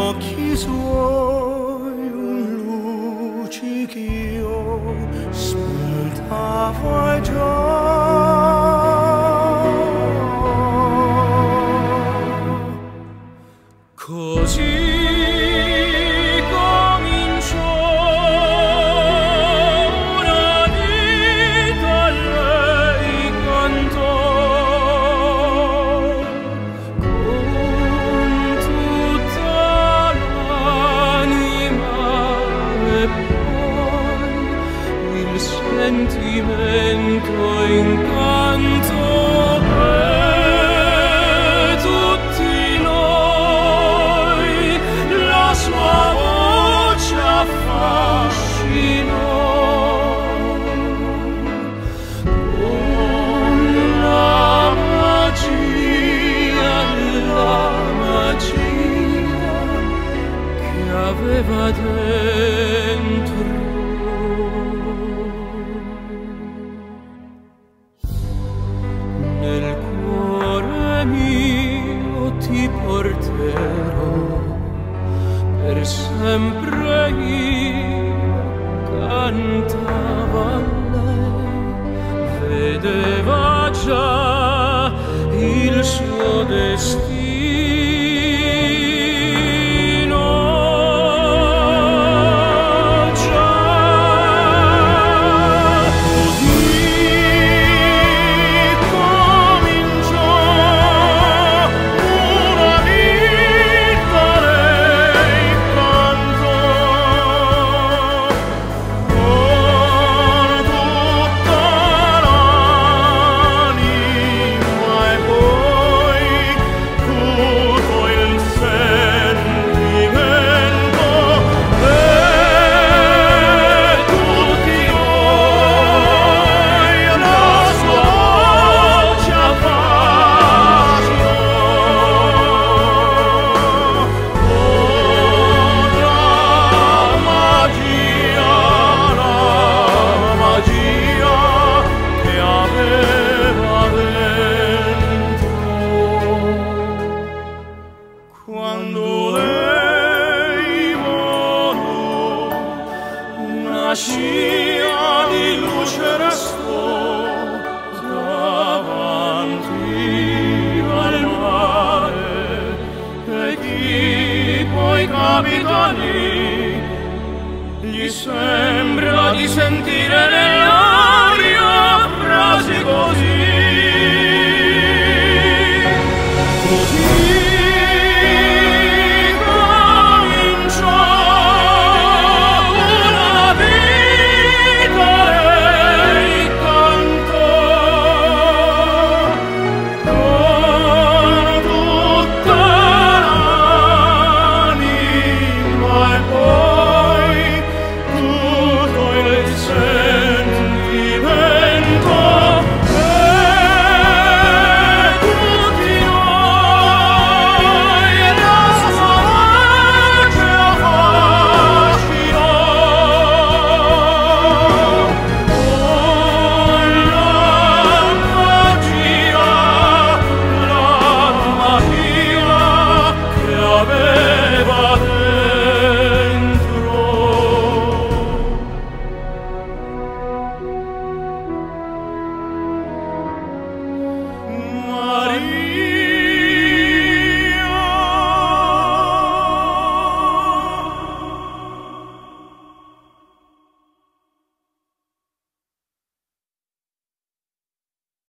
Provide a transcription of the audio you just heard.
occhi suoi un luccichio spuntava già. Così cominciò una vita, lei cantò con tutta l'anima e poi il sentimento incanto per tutti noi, la sua voce affascinò con la magia che aveva dentro. Nel cuore mio ti porterò, per sempre io, cantava lei, vedeva già il suo destino. Quando lei volò, una scia di luce restò davanti al mare, e chi poi capita lì gli sembra di sentire nella